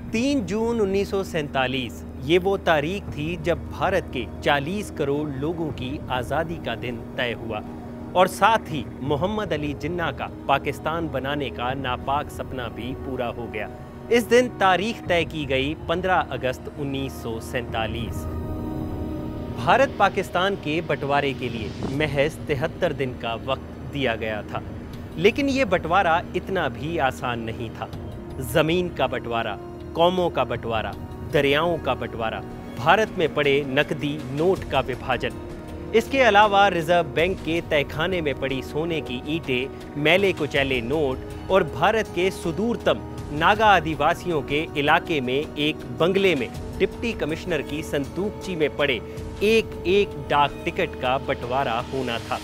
3 जून 1947 ये वो तारीख थी जब भारत के 40 करोड़ लोगों की आज़ादी का दिन तय हुआ और साथ ही मोहम्मद अली जिन्ना का पाकिस्तान बनाने का नापाक सपना भी पूरा हो गया। इस दिन तारीख तय की गई 15 अगस्त 1947। भारत पाकिस्तान के बंटवारे के लिए महज 73 दिन का वक्त दिया गया था, लेकिन ये बंटवारा इतना भी आसान नहीं था। ज़मीन का बंटवारा, कौमों का बंटवारा, दरियाओं का बंटवारा, भारत में पड़े नकदी नोट का विभाजन, इसके अलावा रिजर्व बैंक के तहखाने में पड़ी सोने की ईंटें, मैले कुचैले नोट और भारत के सुदूरतम नागा आदिवासियों के इलाके में एक बंगले में डिप्टी कमिश्नर की संदूकची में पड़े एक एक डाक टिकट का बंटवारा होना था।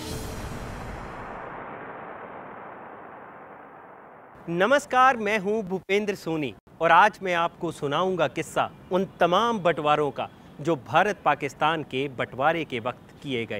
नमस्कार, मैं हूं भूपेंद्र सोनी और आज मैं आपको सुनाऊंगा किस्सा उन तमाम बंटवारों का जो भारत पाकिस्तान के बंटवारे के वक्त किए गए।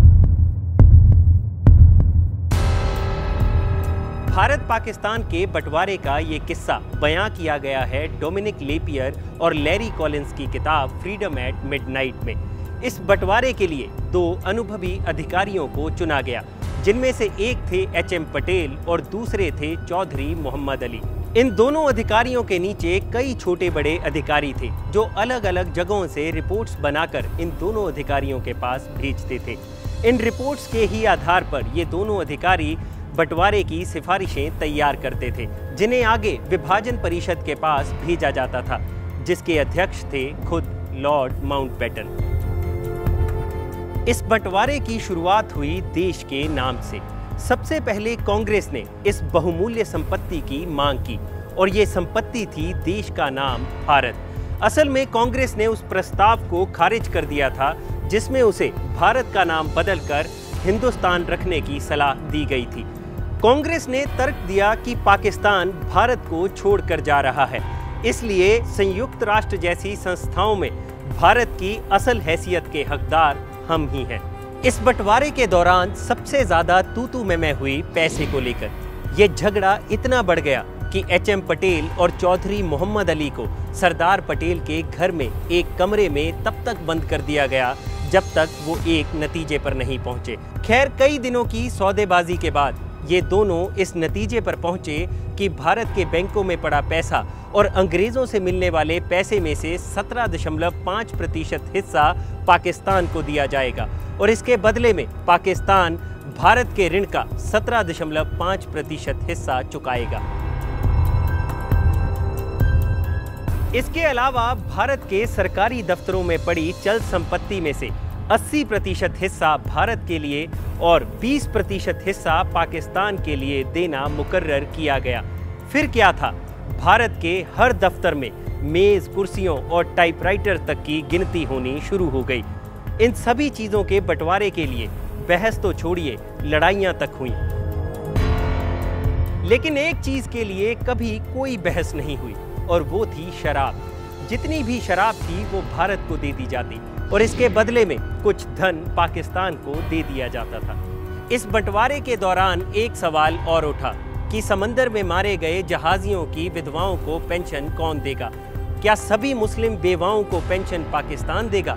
भारत पाकिस्तान के बंटवारे का ये किस्सा बयां किया गया है डोमिनिक लेपियर और लैरी कॉलिंस की किताब फ्रीडम एट मिडनाइट में। इस बंटवारे के लिए 2 अनुभवी अधिकारियों को चुना गया, जिनमें से एक थे एच.एम. पटेल और दूसरे थे चौधरी मोहम्मद अली। इन दोनों अधिकारियों के नीचे कई छोटे बड़े अधिकारी थे जो अलग अलग जगहों से रिपोर्ट्स बनाकर इन दोनों अधिकारियों के पास भेजते थे। इन रिपोर्ट्स के ही आधार पर ये दोनों अधिकारी बंटवारे की सिफारिशें तैयार करते थे, जिन्हें आगे विभाजन परिषद के पास भेजा जाता था, जिसके अध्यक्ष थे खुद लॉर्ड माउंटबेटन। इस बंटवारे की शुरुआत हुई देश के नाम से। सबसे पहले कांग्रेस ने इस बहुमूल्य संपत्ति की मांग की और ये संपत्ति थी देश का नाम भारत। असल में कांग्रेस ने उस प्रस्ताव को खारिज कर दिया था जिसमें उसे भारत का नाम बदलकर हिंदुस्तान रखने की सलाह दी गई थी। कांग्रेस ने तर्क दिया कि पाकिस्तान भारत को छोड़कर जा रहा है, इसलिए संयुक्त राष्ट्र जैसी संस्थाओं में भारत की असल हैसियत के हकदार हम ही हैं। इस बंटवारे के दौरान सबसे ज्यादा तू मैं हुई पैसे को लेकर। यह झगड़ा इतना बढ़ गया कि एच.एम. पटेल और चौधरी मोहम्मद अली को सरदार पटेल के घर में एक कमरे में तब तक बंद कर दिया गया जब तक वो एक नतीजे पर नहीं पहुंचे। खैर, कई दिनों की सौदेबाजी के बाद ये दोनों इस नतीजे पर पहुंचे कि भारत के बैंकों में पड़ा पैसा और अंग्रेजों से मिलने वाले पैसे में से 17.5% हिस्सा पाकिस्तान को दिया जाएगा और इसके बदले में पाकिस्तान भारत के ऋण का 17.5% हिस्सा चुकाएगा। इसके अलावा भारत के सरकारी दफ्तरों में पड़ी चल संपत्ति में से 80% हिस्सा भारत के लिए और 20% हिस्सा पाकिस्तान के लिए देना मुकर्रर किया गया। फिर क्या था, भारत के हर दफ्तर में मेज, कुर्सियों और टाइपराइटर तक की गिनती होनी शुरू हो गई। इन सभी चीजों के बंटवारे के लिए बहस तो छोड़िए, लड़ाइयां तक हुई, लेकिन एक चीज के लिए कभी कोई बहस नहीं हुई और वो थी शराब। जितनी भी शराब थी वो भारत को दे दी जाती और इसके बदले में कुछ धन पाकिस्तान को दे दिया जाता था। इस बंटवारे के दौरान एक सवाल और उठा कि समंदर में मारे गए जहाजियों की विधवाओं को पेंशन कौन देगा? क्या सभी मुस्लिम बेवाओं को पेंशन पाकिस्तान देगा?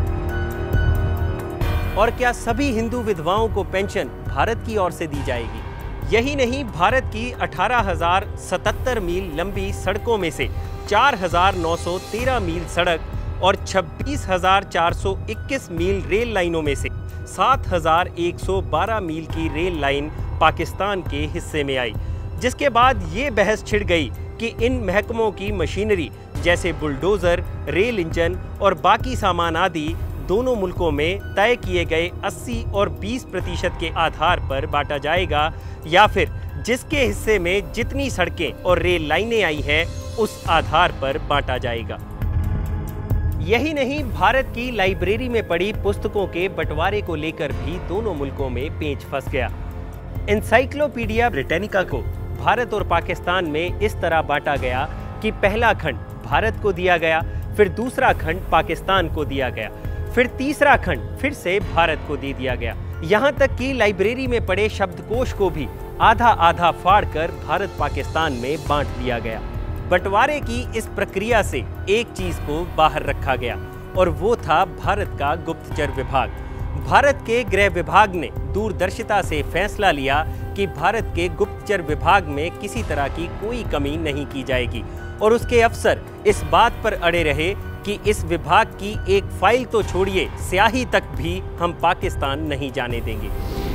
और क्या सभी हिंदू विधवाओं को पेंशन भारत की ओर से दी जाएगी? यही नहीं, भारत की 18,077 मील लंबी सड़कों में से 4,913 मील सड़क और 26,421 मील रेल लाइनों में से 7,112 मील की रेल लाइन पाकिस्तान के हिस्से में आई, जिसके बाद ये बहस छिड़ गई कि इन महकमों की मशीनरी जैसे बुलडोजर, रेल इंजन और बाकी सामान आदि दोनों मुल्कों में तय किए गए 80 और 20% के आधार पर बांटा जाएगा या फिर जिसके हिस्से में जितनी सड़कें और रेल लाइनें आई हैं उस आधार पर बांटा जाएगा। यही नहीं, भारत की लाइब्रेरी में पड़ी पुस्तकों के बंटवारे को लेकर भी दोनों मुल्कों में पेंच फंस गया। एनसाइक्लोपीडिया ब्रिटानिका को भारत और पाकिस्तान में इस तरह बांटा गया कि पहला खंड भारत को दिया गया, फिर दूसरा खंड पाकिस्तान को दिया गया, फिर तीसरा खंड फिर से भारत को दे दिया गया। यहाँ तक कि लाइब्रेरी में पड़े शब्दकोश को भी आधा आधा फाड़ कर भारत पाकिस्तान में बांट दिया गया। बंटवारे की इस प्रक्रिया से एक चीज को बाहर रखा गया और वो था भारत का गुप्तचर विभाग। भारत के गृह विभाग ने दूरदर्शिता से फैसला लिया कि भारत के गुप्तचर विभाग में किसी तरह की कोई कमी नहीं की जाएगी और उसके अफसर इस बात पर अड़े रहे कि इस विभाग की एक फाइल तो छोड़िए, स्याही तक भी हम पाकिस्तान नहीं जाने देंगे।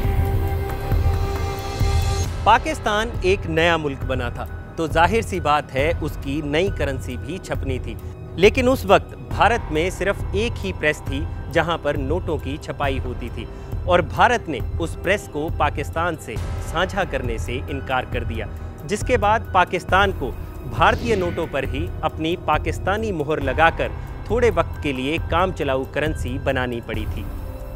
पाकिस्तान एक नया मुल्क बना था तो जाहिर सी बात है उसकी नई करेंसी भी छपनी थी, लेकिन उस वक्त भारत में सिर्फ एक ही प्रेस थी जहां पर नोटों की छपाई होती थी और भारत ने उस प्रेस को पाकिस्तान से साझा करने से इनकार कर दिया, जिसके बाद पाकिस्तान को भारतीय नोटों पर ही अपनी पाकिस्तानी मोहर लगाकर थोड़े वक्त के लिए काम चलाऊ करेंसी बनानी पड़ी थी।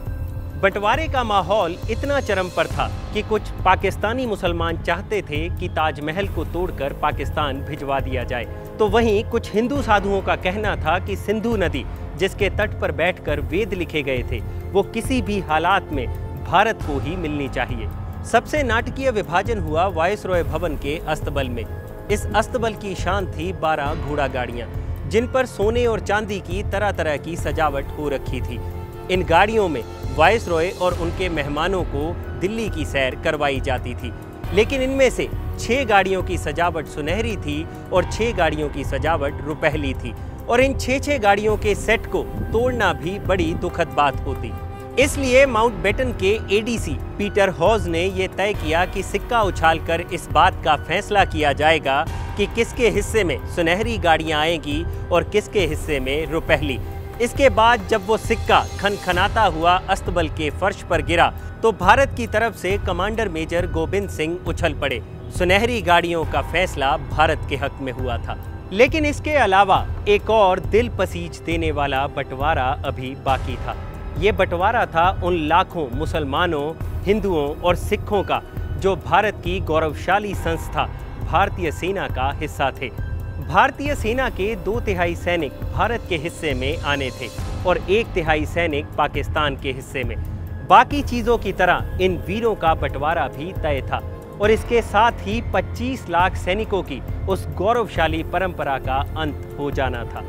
बंटवारे का माहौल इतना चरम पर था कि कुछ पाकिस्तानी मुसलमान चाहते थे कि ताजमहल को तोड़कर पाकिस्तान भिजवा दिया जाए, तो वहीं कुछ हिंदू साधुओं का कहना था कि सिंधु नदी जिसके तट पर बैठकर वेद लिखे गए थे वो किसी भी हालात में भारत को ही मिलनी चाहिए। सबसे नाटकीय विभाजन हुआ वायसरॉय भवन के अस्तबल में। इस अस्तबल की शान थी 12 घोड़ा गाड़ियां, जिन पर सोने और चांदी की तरह तरह की सजावट हो रखी थी। इन गाड़ियों में वायसरॉय और उनके मेहमानों को दिल्ली की सैर करवाई जाती थी, लेकिन इनमें से 6 गाड़ियों की सजावट सुनहरी थी और 6 गाड़ियों की सजावट रुपहली थी और इन 6 गाड़ियों के सेट को तोड़ना भी बड़ी दुखद बात होती। इसलिए माउंटबेटन के एडीसी पीटर हॉज ने यह तय किया कि सिक्का उछालकर इस बात का फैसला किया जाएगा कि किसके हिस्से में सुनहरी गाड़ियां आएंगी और किसके हिस्से में रुपहली। इसके बाद जब वो सिक्का खनखनाता हुआ अस्तबल के फर्श पर गिरा तो भारत की तरफ से कमांडर मेजर गोविंद सिंह उछल पड़े। सुनहरी गाड़ियों का फैसला भारत के हक में हुआ था, लेकिन इसके अलावा एक और दिल पसीज देने वाला बंटवारा अभी बाकी था। ये बंटवारा था उन लाखों मुसलमानों, हिंदुओं और सिखों का जो भारत की गौरवशाली संस्था भारतीय सेना का हिस्सा थे। भारतीय सेना के 2/3 सैनिक भारत के हिस्से में आने थे और 1/3 सैनिक पाकिस्तान के हिस्से में। बाकी चीज़ों की तरह इन वीरों का बंटवारा भी तय था और इसके साथ ही 25 लाख सैनिकों की उस गौरवशाली परंपरा का अंत हो जाना था।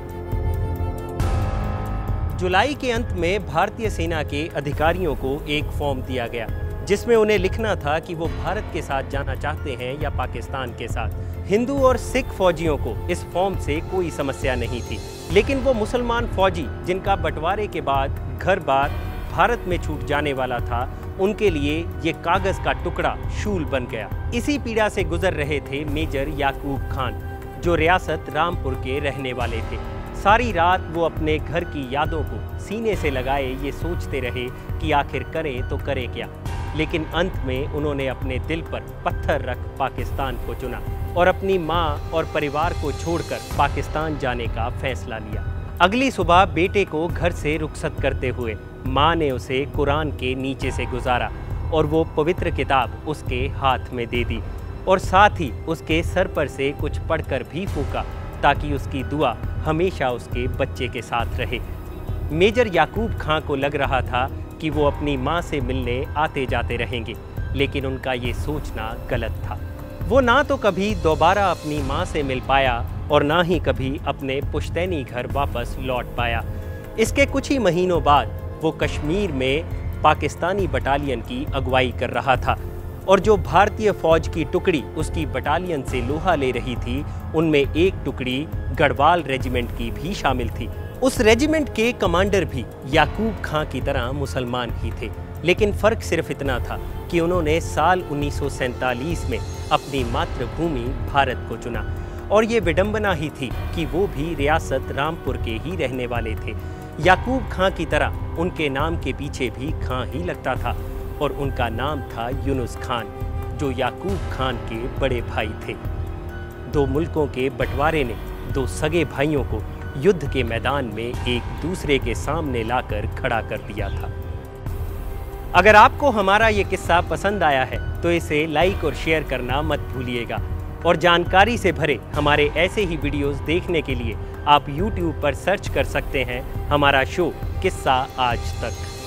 जुलाई के अंत में भारतीय सेना के अधिकारियों को एक फॉर्म दिया गया जिसमें उन्हें लिखना था कि वो भारत के साथ जाना चाहते हैं या पाकिस्तान के साथ। हिंदू और सिख फौजियों को इस फॉर्म से कोई समस्या नहीं थी, लेकिन वो मुसलमान फौजी जिनका बंटवारे के बाद घर बार भारत में छूट जाने वाला था, उनके लिए ये कागज का टुकड़ा शूल बन गया। इसी पीड़ा से गुजर रहे थे मेजर याकूब खान, जो रियासत रामपुर के रहने वाले थे। सारी रात वो अपने घर की यादों को सीने से लगाए ये सोचते रहे कि आखिर करें तो करें क्या, लेकिन अंत में उन्होंने अपने दिल पर पत्थर रख पाकिस्तान को चुना और अपनी मां और परिवार को छोड़कर पाकिस्तान जाने का फैसला लिया। अगली सुबह बेटे को घर से रुखसत करते हुए मां ने उसे कुरान के नीचे से गुजारा और वो पवित्र किताब उसके हाथ में दे दी और साथ ही उसके सर पर से कुछ पढ़कर भी फूंका ताकि उसकी दुआ हमेशा उसके बच्चे के साथ रहे। मेजर याकूब खां को लग रहा था कि वो अपनी मां से मिलने आते जाते रहेंगे, लेकिन उनका ये सोचना गलत था। वो ना तो कभी दोबारा अपनी मां से मिल पाया और ना ही कभी अपने पुश्तैनी घर वापस लौट पाया। इसके कुछ ही महीनों बाद वो कश्मीर में पाकिस्तानी बटालियन की अगुवाई कर रहा था और जो भारतीय फौज की टुकड़ी उसकी बटालियन से लोहा ले रही थी, उनमें एक टुकड़ी गढ़वाल रेजिमेंट की भी शामिल थी। उस रेजिमेंट के कमांडर भी याकूब खां की तरह मुसलमान ही थे, लेकिन फ़र्क सिर्फ इतना था कि उन्होंने साल 1947 में अपनी मातृभूमि भारत को चुना और ये विडंबना ही थी कि वो भी रियासत रामपुर के ही रहने वाले थे। याकूब खां की तरह उनके नाम के पीछे भी खां ही लगता था और उनका नाम था यूनुस खान, जो याकूब खान के बड़े भाई थे। 2 मुल्कों के बंटवारे ने 2 सगे भाइयों को युद्ध के मैदान में एक दूसरे के सामने लाकर खड़ा कर दिया था। अगर आपको हमारा ये किस्सा पसंद आया है तो इसे लाइक और शेयर करना मत भूलिएगा और जानकारी से भरे हमारे ऐसे ही वीडियोस देखने के लिए आप YouTube पर सर्च कर सकते हैं हमारा शो किस्सा आज तक।